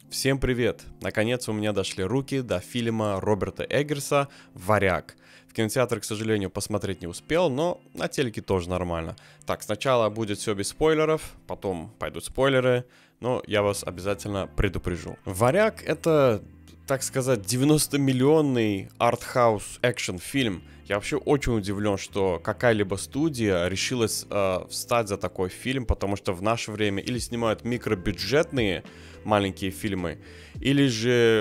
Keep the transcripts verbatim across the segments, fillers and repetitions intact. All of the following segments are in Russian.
Всем привет! Наконец у меня дошли руки до фильма Роберта Эггерса «Варяг». В кинотеатре, к сожалению, посмотреть не успел, но на телеке тоже нормально. Так, сначала будет все без спойлеров, потом пойдут спойлеры, но я вас обязательно предупрежу. «Варяг» — это, так сказать, девяностомиллионный артхаус экшн-фильм. Я вообще очень удивлен, что какая-либо студия решилась э, встать за такой фильм, потому что в наше время или снимают микробюджетные маленькие фильмы, или же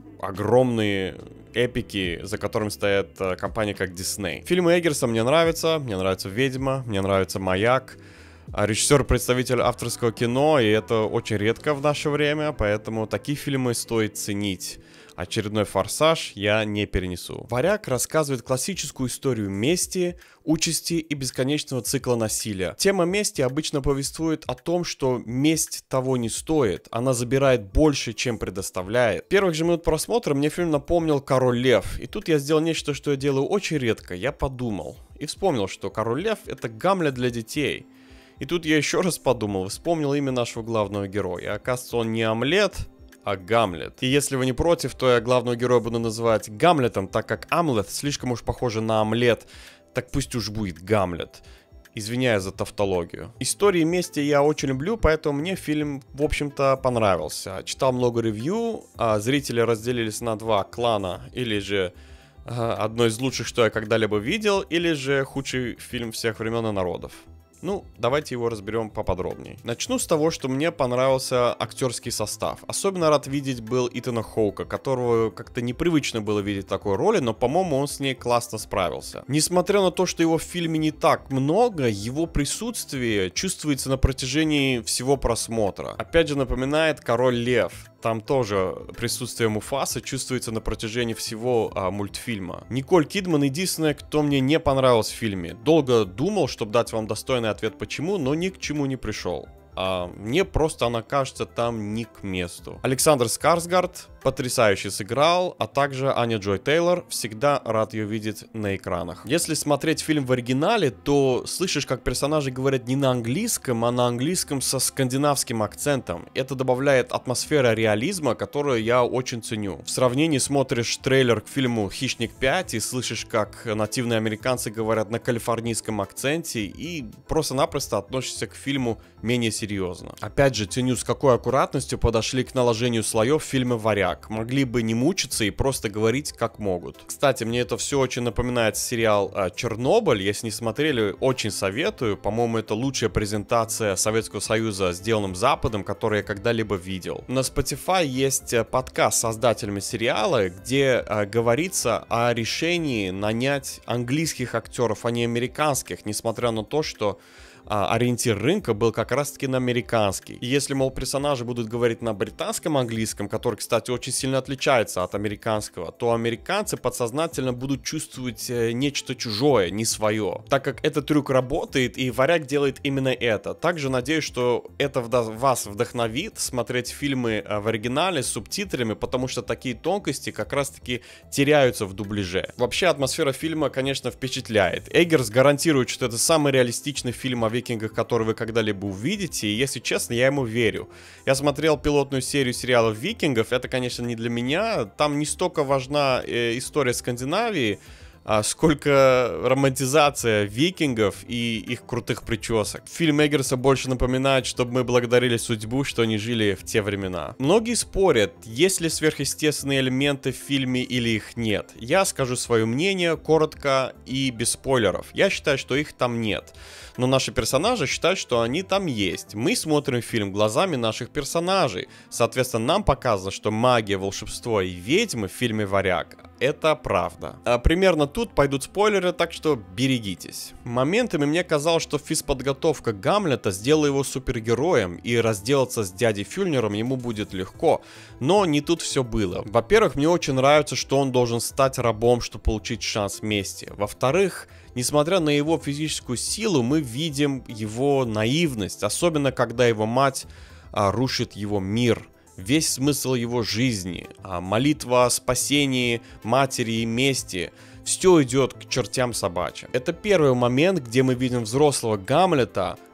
огромные эпики, за которыми стоят э, компании как Disney. Фильмы Эггерса мне нравятся, мне нравится «Ведьма», мне нравится «Маяк». А режиссер — представитель авторского кино, и это очень редко в наше время, поэтому такие фильмы стоит ценить. Очередной «Форсаж» я не перенесу. «Варяг» рассказывает классическую историю мести, участи и бесконечного цикла насилия. Тема мести обычно повествует о том, что месть того не стоит, она забирает больше, чем предоставляет. В первых же минут просмотра мне фильм напомнил «Король Лев», и тут я сделал нечто, что я делаю очень редко. Я подумал и вспомнил, что «Король Лев» — это Гамлет для детей. И тут я еще раз подумал и вспомнил имя нашего главного героя. И оказывается, он не Амлет, а Гамлет. И если вы не против, то я главного героя буду называть Гамлетом, так как Амлет слишком уж похоже на омлет, так пусть уж будет Гамлет. Извиняюсь за тавтологию. Истории мести я очень люблю, поэтому мне фильм, в общем-то, понравился. Читал много ревью, а зрители разделились на два клана, или же э, одно из лучших, что я когда-либо видел, или же худший фильм всех времен и народов. Ну, давайте его разберем поподробнее. Начну с того, что мне понравился актерский состав. Особенно рад видеть был Итана Хоука, которого как-то непривычно было видеть в такой роли, но, по-моему, он с ней классно справился. Несмотря на то, что его в фильме не так много, его присутствие чувствуется на протяжении всего просмотра. Опять же, напоминает «Король Лев». Там тоже присутствие Муфасы чувствуется на протяжении всего а, мультфильма. Николь Кидман — единственная, кто мне не понравилась в фильме. Долго думал, чтобы дать вам достойный ответ почему, но ни к чему не пришел. А мне просто она кажется там не к месту. Александр Скарсгард потрясающе сыграл, а также Аня Джой Тейлор. Всегда рад ее видеть на экранах. Если смотреть фильм в оригинале, то слышишь, как персонажи говорят не на английском, а на английском со скандинавским акцентом. Это добавляет атмосферы реализма, которую я очень ценю. В сравнении смотришь трейлер к фильму «Хищник пять» и слышишь, как нативные американцы говорят на калифорнийском акценте, и просто-напросто относишься к фильму менее серьезно. Серьезно. Опять же, ценю, с какой аккуратностью подошли к наложению слоев в фильме «Варяг». Могли бы не мучиться и просто говорить, как могут. Кстати, мне это все очень напоминает сериал э, «Чернобыль». Если не смотрели, очень советую. По-моему, это лучшая презентация Советского Союза сделанным Западом, которую я когда-либо видел. На Spotify есть подкаст с создателями сериала, где э, говорится о решении нанять английских актеров, а не американских, несмотря на то, что А, ориентир рынка был как раз-таки на американский. И если, мол, персонажи будут говорить на британском английском, который, кстати, очень сильно отличается от американского, то американцы подсознательно будут чувствовать э, нечто чужое, не свое. Так как этот трюк работает, и «Варяг» делает именно это. Также надеюсь, что это вда- вас вдохновит смотреть фильмы э, в оригинале с субтитрами, потому что такие тонкости как раз-таки теряются в дубляже. Вообще, атмосфера фильма, конечно, впечатляет. Эггерс гарантирует, что это самый реалистичный фильм о викингах, который вы когда-либо увидите, и, если честно, я ему верю. Я смотрел пилотную серию сериалов «Викингов», это, конечно, не для меня, там не столько важна э, история Скандинавии, а сколько романтизация викингов и их крутых причесок. Фильм Эггерса больше напоминает, чтобы мы благодарили судьбу, что они жили в те времена. Многие спорят, есть ли сверхъестественные элементы в фильме или их нет. Я скажу свое мнение коротко и без спойлеров. Я считаю, что их там нет. Но наши персонажи считают, что они там есть. Мы смотрим фильм глазами наших персонажей. Соответственно, нам показано, что магия, волшебство и ведьмы в фильме «Варяг» — это правда. А примерно тут пойдут спойлеры, так что берегитесь. Моментами мне казалось, что физподготовка Гамлета сделала его супергероем, и разделаться с дядей Фюльнером ему будет легко. Но не тут все было. Во-первых, мне очень нравится, что он должен стать рабом, чтобы получить шанс мести. Во-вторых, несмотря на его физическую силу, мы видим его наивность, особенно когда его мать а, рушит его мир. Весь смысл его жизни, а, молитва о спасении матери и мести, все идет к чертям собачьим. Это первый момент, где мы видим взрослого Гамлета,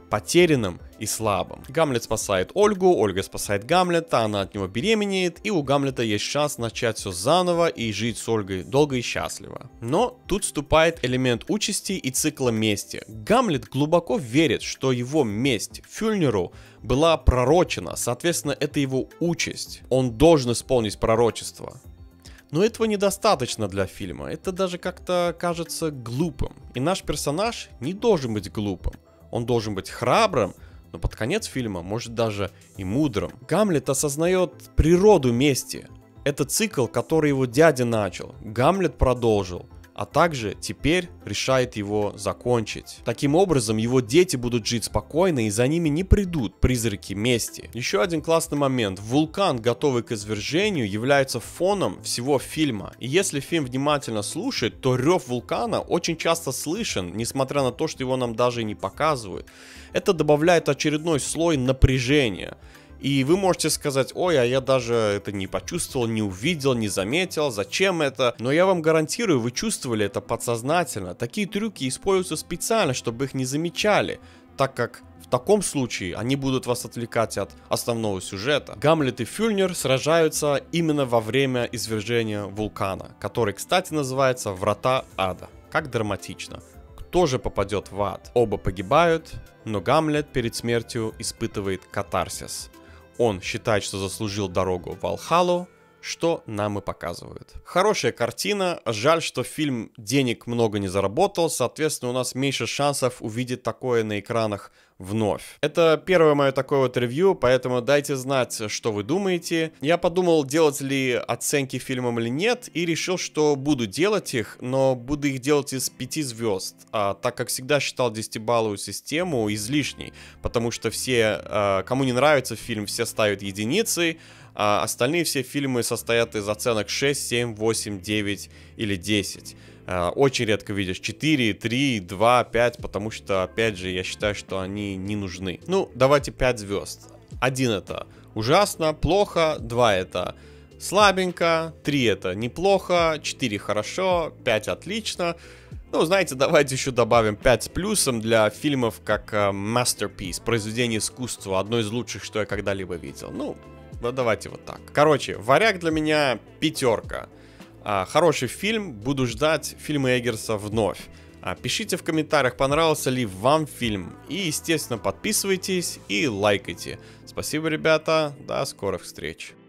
потерянным и слабым. Гамлет спасает Ольгу, Ольга спасает Гамлета, она от него беременеет, и у Гамлета есть шанс начать все заново и жить с Ольгой долго и счастливо. Но тут вступает элемент участи и цикла мести. Гамлет глубоко верит, что его месть Фюльниру была пророчена, соответственно, это его участь. Он должен исполнить пророчество. Но этого недостаточно для фильма, это даже как-то кажется глупым. И наш персонаж не должен быть глупым, он должен быть храбрым, но под конец фильма может даже и мудрым. Гамлет осознает природу мести. Это цикл, который его дядя начал, Гамлет продолжил, а также теперь решает его закончить. Таким образом, его дети будут жить спокойно, и за ними не придут призраки мести. Еще один классный момент. Вулкан, готовый к извержению, является фоном всего фильма. И если фильм внимательно слушать, то рев вулкана очень часто слышен, несмотря на то, что его нам даже и не показывают. Это добавляет очередной слой напряжения. И вы можете сказать: ой, а я даже это не почувствовал, не увидел, не заметил, зачем это? Но я вам гарантирую, вы чувствовали это подсознательно. Такие трюки используются специально, чтобы их не замечали, так как в таком случае они будут вас отвлекать от основного сюжета. Гамлет и Фюльнир сражаются именно во время извержения вулкана, который, кстати, называется «Врата ада». Как драматично. Кто же попадет в ад? Оба погибают, но Гамлет перед смертью испытывает катарсис. Он считает, что заслужил дорогу в Валхаллу, что нам и показывают. Хорошая картина, жаль, что фильм денег много не заработал, соответственно, у нас меньше шансов увидеть такое на экранах вновь. Это первое мое такое вот ревью, поэтому дайте знать, что вы думаете. Я подумал, делать ли оценки фильмам или нет, и решил, что буду делать их, но буду их делать из пяти звезд, а, так как всегда считал десятибалловую систему излишней, потому что все, а, кому не нравится фильм, все ставят единицы, а остальные все фильмы состоят из оценок шесть, семь, восемь, девять или десять. Очень редко видишь четыре, три, два, пять, потому что, опять же, я считаю, что они не нужны. Ну, давайте пять звезд. один это ужасно, плохо, два это слабенько, три это неплохо, четыре хорошо, пять отлично. Ну, знаете, давайте еще добавим пять с плюсом для фильмов как uh, Masterpiece, произведение искусства, одно из лучших, что я когда-либо видел. Ну, давайте вот так. Короче, «Варяг» для меня пятерка. А, хороший фильм, буду ждать фильма Эггерса вновь. А, пишите в комментариях, понравился ли вам фильм. И, естественно, подписывайтесь и лайкайте. Спасибо, ребята, до скорых встреч.